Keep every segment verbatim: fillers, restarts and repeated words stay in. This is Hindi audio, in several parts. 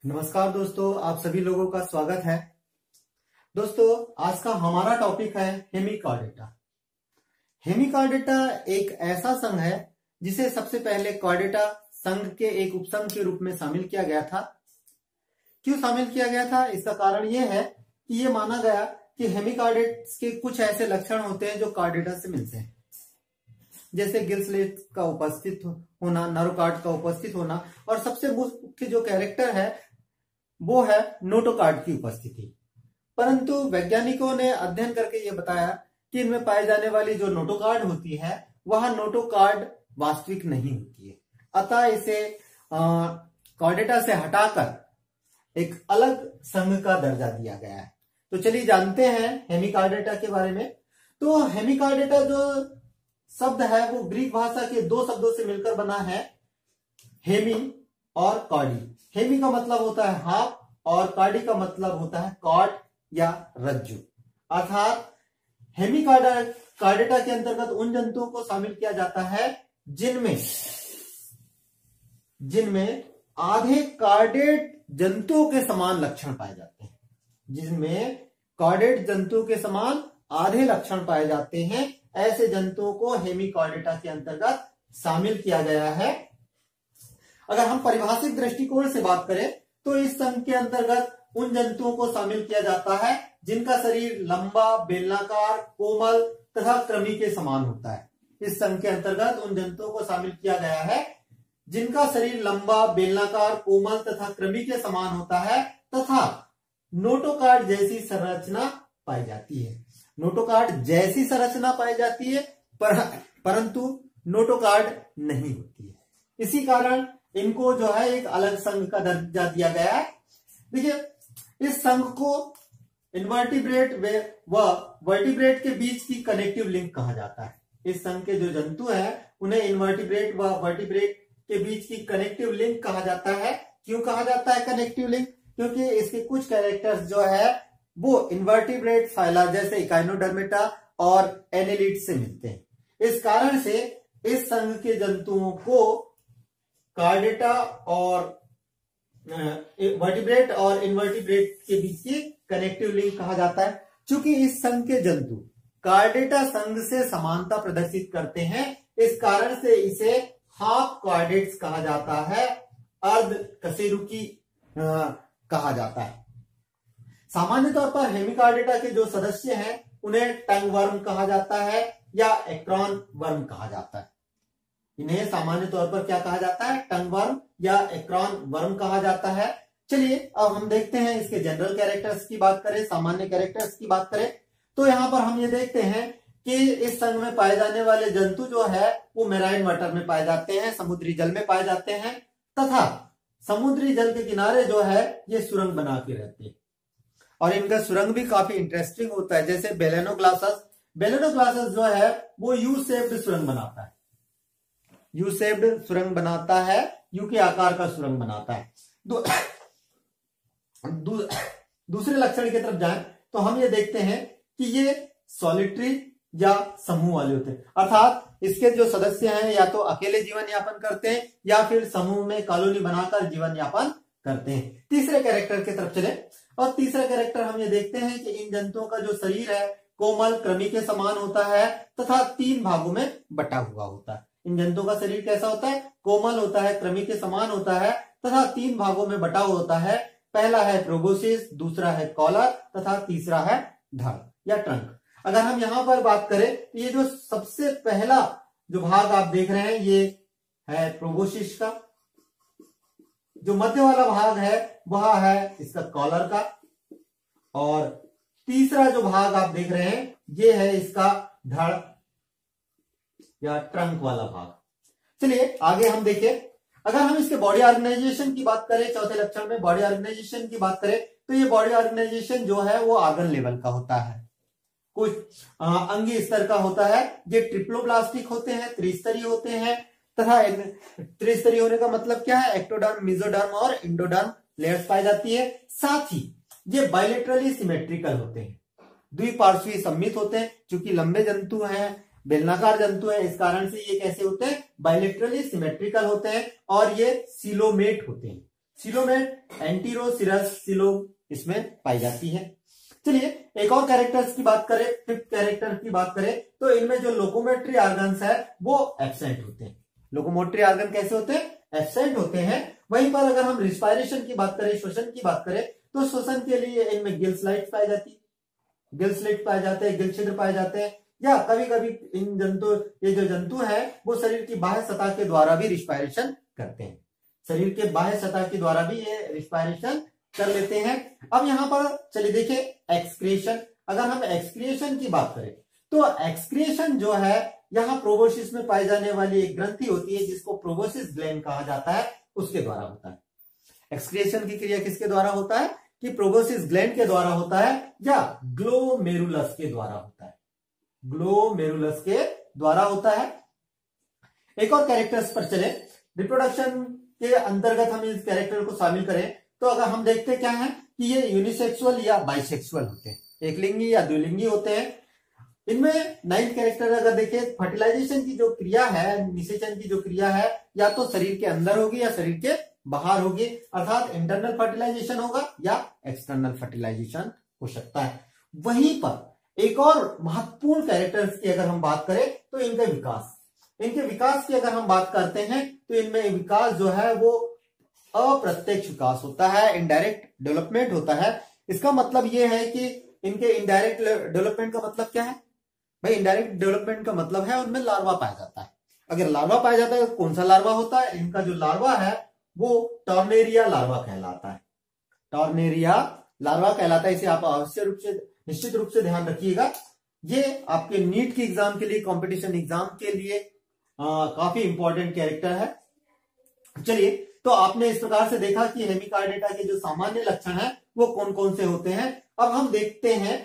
नमस्कार दोस्तों, आप सभी लोगों का स्वागत है। दोस्तों, आज का हमारा टॉपिक है हेमिकॉर्डेटा। हेमिकॉर्डेटा एक ऐसा संघ है जिसे सबसे पहले कॉर्डेटा संघ के एक उपसंघ के रूप में शामिल किया गया था। क्यों शामिल किया गया था? इसका कारण यह है कि यह माना गया कि हेमिकॉर्डेट्स के कुछ ऐसे लक्षण होते हैं जो कॉर्डेटा से मिलते हैं, जैसे गिल स्लेट का उपस्थित होना, नर्व कार्ड का उपस्थित होना, और सबसे मुख्य जो कैरेक्टर है वो है नोटोकार्ड की उपस्थिति। परंतु वैज्ञानिकों ने अध्ययन करके ये बताया कि इनमें पाए जाने वाली जो नोटोकार्ड होती है वह नोटोकार्ड वास्तविक नहीं होती है। अतः इसे कॉर्डेटा से हटाकर एक अलग संघ का दर्जा दिया गया है। तो चलिए जानते हैं हेमिकॉर्डेटा के बारे में। तो हेमिकॉर्डेटा जो शब्द है वो ग्रीक भाषा के दो शब्दों से मिलकर बना है, हेमी और कॉर्डी। हेमी का मतलब होता है हाफ और कॉर्डी का मतलब होता है कॉर्ड या रज्जु। अर्थात हेमिकॉर्डेटा के अंतर्गत उन जंतुओं को शामिल किया जाता है जिनमें जिनमें आधे कॉर्डेट जंतुओं के समान लक्षण पाए जाते हैं जिनमें कॉर्डेट जंतुओं के समान आधे लक्षण पाए जाते हैं ऐसे जंतुओं को हेमिकॉर्डेटा के अंतर्गत शामिल किया गया है। अगर हम परिभाषिक दृष्टिकोण से बात करें तो इस संघ के अंतर्गत उन जंतुओं को शामिल किया जाता है जिनका शरीर लंबा, बेलनाकार, कोमल तथा कृमि के समान होता है। इस संघ के अंतर्गत उन जंतुओं को शामिल किया गया है जिनका शरीर लंबा, बेलनाकार, कोमल तथा कृमि के समान होता है तथा नोटोकार्ड जैसी संरचना पाई जाती है। नोटोकार्ड जैसी संरचना पाई जाती है पर, परंतु नोटोकार्ड नहीं होती है। इसी कारण इनको जो है एक अलग संघ का दर्जा दिया गया है। देखिए, इस संघ को इनवर्टिब्रेट व वर्टिब्रेट के बीच की कनेक्टिव लिंक कहा जाता है। इस संघ के जो जंतु हैं उन्हें इनवर्टिब्रेट व वर्टिब्रेट के बीच की कनेक्टिव लिंक कहा जाता है। क्यों कहा जाता है कनेक्टिव लिंक? क्योंकि इसके कुछ कैरेक्टर्स जो है वो इनवर्टिब्रेट फाइला जैसे इकाइनोडर्मेटा और एनेलिड से मिलते हैं। इस कारण से इस संघ के जंतुओं को कॉर्डेटा और वर्टिब्रेट और इनवर्टिब्रेट के बीच की कनेक्टिव लिंक कहा जाता है। चूंकि इस संघ के जंतु कॉर्डेटा संघ से समानता प्रदर्शित करते हैं, इस कारण से इसे हाफ कॉर्डेट्स कहा जाता है, अर्ध कशेरुकी कहा जाता है। सामान्य तौर पर हेमिकॉर्डेटा के जो सदस्य हैं उन्हें टंग वर्म कहा जाता है या एक्रोन वर्म कहा जाता है। इन्हें सामान्य तौर पर क्या कहा जाता है? टंग वर्म या एक्रोन वर्म कहा जाता है। चलिए अब हम देखते हैं इसके जनरल कैरेक्टर्स की बात करें, सामान्य कैरेक्टर्स की बात करें तो यहां पर हम ये देखते हैं कि इस संघ में पाए जाने वाले जंतु जो है वो मेराइन वाटर में पाए जाते हैं, समुद्री जल में पाए जाते हैं तथा समुद्री जल के किनारे जो है ये सुरंग बना के रहते हैं और इनका सुरंग भी काफी इंटरेस्टिंग होता है। जैसे बेलेनोग्लासस बेलेनोग्लासस जो है वो यू शेप्ड सुरंग बनाता है, यू शेप्ड सुरंग बनाता है, यू के आकार का सुरंग बनाता है। दू, दू, दूसरे लक्षण की तरफ जाएं तो हम ये देखते हैं कि ये सॉलिटरी या समूह वाले होते हैं, अर्थात इसके जो सदस्य हैं या तो अकेले जीवन यापन करते हैं या फिर समूह में कॉलोनी बनाकर जीवन यापन करते हैं। तीसरे कैरेक्टर की तरफ चले और तीसरा कैरेक्टर हम ये देखते हैं कि इन जंतुओं का जो शरीर है कोमल, कृमि के समान होता है तथा तीन भागों में बटा हुआ होता है। इन जंतुओं का शरीर कैसा होता है? कोमल होता है, कृमि के समान होता है तथा तीन भागों में बटा होता है। पहला है प्रोबोसिस, दूसरा है कॉलर तथा तीसरा है धड़ या ट्रंक। अगर हम यहां पर बात करें तो ये जो सबसे पहला जो भाग आप देख रहे हैं ये है प्रोबोसिस का, जो मध्य वाला भाग है वह है इसका कॉलर का और तीसरा जो भाग आप देख रहे हैं ये है इसका धड़ या ट्रंक वाला भाग। चलिए आगे हम देखें, अगर हम इसके बॉडी ऑर्गेनाइजेशन की बात करें, चौथे लक्षण में बॉडी ऑर्गेनाइजेशन की बात करें तो ये बॉडी ऑर्गेनाइजेशन जो है वो आर्गन लेवल का होता है, कुछ अंगी स्तर का होता है। ये ट्रिप्लोब्लास्टिक होते हैं, त्रिस्तरीय होते हैं तथा त्रिस्तरीय होने का मतलब क्या है? एक्टोडर्म, मेसोडर्म और इंडोडर्म लेयर्स पाई जाती है। साथ ही ये बायलेटरली सिमेट्रिकल होते हैं, द्विपार्श्वीय सम्मित होते हैं। चूंकि लंबे जंतु हैं, बेलनाकार जंतु है, इस कारण से ये कैसे होते हैं? बायलेटरली सिमेट्रिकल होते हैं और ये सिलोमेट होते हैं। सिलोमेट, एंटीरोसिरस सिलोम इसमें पाई जाती है। चलिए एक और कैरेक्टर्स की बात करें, फिफ्थ कैरेक्टर की बात करें तो इनमें जो लोकोमोटरी ऑर्गन्स है वो एब्सेंट होते हैं। लोकोमोटरी ऑर्गन कैसे होते हैं? एब्सेंट होते हैं। वहीं पर अगर हम रिस्पायरेशन की बात करें, श्वसन की बात करें तो श्वसन के लिए इनमें गिल स्लाइड्स पाई जाती है, गिल स्लिट पाए जाते हैं, गिल छिद्र पाए जाते हैं, या कभी कभी इन जंतु ये जो जंतु है वो शरीर की बाह्य सतह के द्वारा भी रिस्पायरेशन करते हैं। शरीर के बाह्य सतह के द्वारा भी ये रिस्पायरेशन कर लेते हैं। अब यहाँ पर चलिए देखिए एक्सक्रिएशन। अगर हम एक्सक्रिएशन की बात करें तो एक्सक्रिएशन जो है यहाँ प्रोबोसिस में पाई जाने वाली एक ग्रंथि होती है जिसको प्रोबोसिस ग्लैंड कहा जाता है, उसके द्वारा होता है। एक्सक्रिएशन की क्रिया किसके द्वारा होता है? कि प्रोबोसिस ग्लैंड के द्वारा होता है या ग्लोमेरुलस के द्वारा होता है, ग्लोमेरुलस के द्वारा होता है। एक और कैरेक्टर्स पर चले, रिप्रोडक्शन के अंतर्गत हम इस कैरेक्टर को शामिल करें तो अगर हम देखते क्या है कि ये यूनिसेक्सुअल या बाइसेक्सुअल होते हैं, एक लिंगी या द्विलिंगी होते हैं। इनमें नाइन्थ कैरेक्टर अगर देखें, फर्टिलाइजेशन की जो क्रिया है, निषेचन की जो क्रिया है या तो शरीर के अंदर होगी या शरीर के बाहर होगी, अर्थात इंटरनल फर्टिलाइजेशन होगा या एक्सटर्नल फर्टिलाइजेशन हो सकता है। वहीं पर एक और महत्वपूर्ण कैरेक्टर्स की अगर हम बात करें तो इनका विकास, इनके विकास की अगर हम बात करते हैं तो इनमें विकास जो है वो अप्रत्यक्ष विकास होता है, इनडायरेक्ट डेवलपमेंट होता है। इसका मतलब यह है कि इनके इनडायरेक्ट डेवलपमेंट का मतलब क्या है भाई? इनडायरेक्ट डेवलपमेंट का मतलब है उनमें लार्वा पाया जाता है। अगर लार्वा पाया जाता है तो कौन सा लार्वा होता है? इनका जो लार्वा है वो टॉर्नेरिया लार्वा कहलाता है, टॉर्नेरिया लार्वा कहलाता है। इसे आप अवश्य रूप से निश्चित रूप से ध्यान रखिएगा। ये आपके नीट के एग्जाम के लिए, कंपटीशन एग्जाम के लिए आ, काफी इंपॉर्टेंट कैरेक्टर है। चलिए तो आपने इस प्रकार से देखा कि हेमिकार्डेटा के जो सामान्य लक्षण है वो कौन कौन से होते हैं। अब हम देखते हैं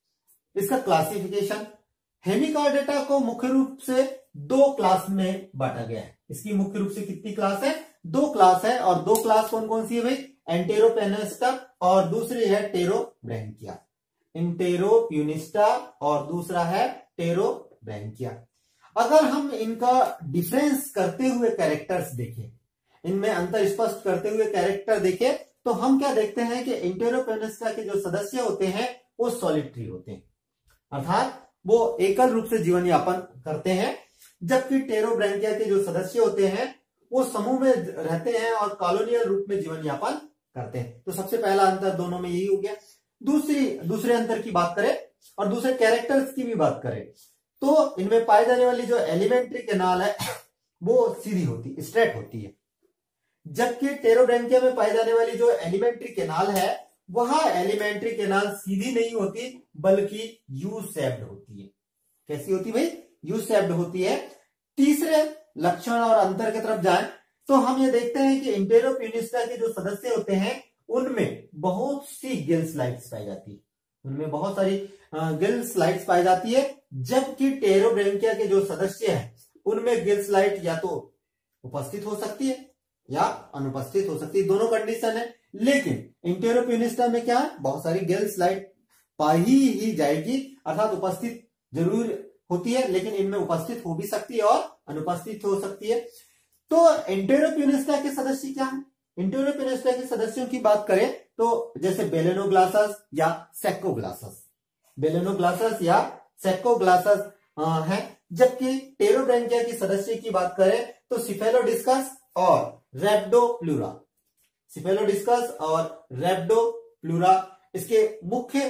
इसका क्लासिफिकेशन। हेमिकार्डेटा को मुख्य रूप से दो क्लास में बांटा गया है। इसकी मुख्य रूप से कितनी क्लास है? दो क्लास है। और दो क्लास कौन कौन सी है भाई? एंटेरोपेनिस्टा और दूसरी है टेरोब्रैंकिया। एंटेरोप्यूनिस्टा और दूसरा है टेरोब्रैंकिया। अगर हम इनका डिफरेंस करते हुए कैरेक्टर्स देखें, इनमें अंतर स्पष्ट करते हुए कैरेक्टर देखें तो हम क्या देखते हैं कि एंटेरोपेनिस्टा के जो सदस्य होते हैं वो सॉलिटरी होते हैं, अर्थात वो एकल रूप से जीवन यापन करते हैं, जबकि टेरोब्रैंकिया के जो सदस्य होते हैं वो समूह में रहते हैं और कॉलोनियल रूप में जीवन यापन करते हैं। तो सबसे पहला अंतर दोनों में यही हो गया। दूसरी दूसरे अंतर की बात करें और दूसरे कैरेक्टर्स की भी बात करें तो इनमें पाई जाने वाली जो एलिमेंट्री कैनाल है वो सीधी होती, स्ट्रेट होती है, जबकि टेरोब्रैंकिया में पाई जाने वाली जो एलिमेंट्री कैनाल है वह एलिमेंट्री कैनाल सीधी नहीं होती बल्कि यू शेप्ड होती है। कैसी होती भाई? यू शेप्ड होती है। तीसरे लक्षण और अंतर की तरफ जाएं तो हम ये देखते हैं कि एंटेरोप्यूनिस्टा के जो सदस्य होते हैं उनमें बहुत सी गिल स्लाइड्स पाई जाती है, उनमें बहुत सारी गिल स्लाइड्स पाई जाती है, जबकि टेरोब्रैंकिया के जो सदस्य हैं उनमें गिल स्लाइड या तो उपस्थित हो सकती है या अनुपस्थित हो सकती है, दोनों कंडीशन है। लेकिन एंटेरोप्यूनिस्टा में क्या है? बहुत सारी गिल स्लाइड पाई ही जाएगी, अर्थात उपस्थित जरूर होती है, लेकिन इनमें उपस्थित हो भी सकती है और अनुपस्थित हो सकती है। तो एंटेरोप्यूनिस्टा के सदस्य क्या है? एंटेरोप्यूनिस्टा के सदस्यों की बात करें तो जैसे बेलेनोग्लासस या सेक्कोग्लासस, बेलेनोग्लासस या सेक्कोग्लासस है, जबकि टेरोब्रैंकिया की सदस्य की बात करें तो सिफेलोडिस्कस और रेप्डोप्लूरा, सिफेलोडिस्कस और रेप्डोप्लूरा इसके मुख्य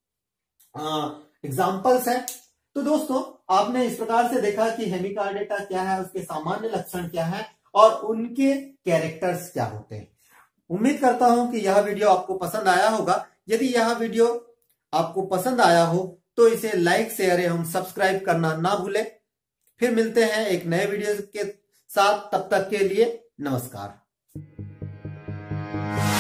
एग्जाम्पल्स हैं। तो दोस्तों आपने इस प्रकार से देखा कि हेमिकार्डेटा क्या है, उसके सामान्य लक्षण क्या है और उनके कैरेक्टर्स क्या होते हैं। उम्मीद करता हूं कि यह वीडियो आपको पसंद आया होगा। यदि यह वीडियो आपको पसंद आया हो तो इसे लाइक, शेयर एवं सब्सक्राइब करना ना भूलें। फिर मिलते हैं एक नए वीडियो के साथ, तब तक के लिए नमस्कार।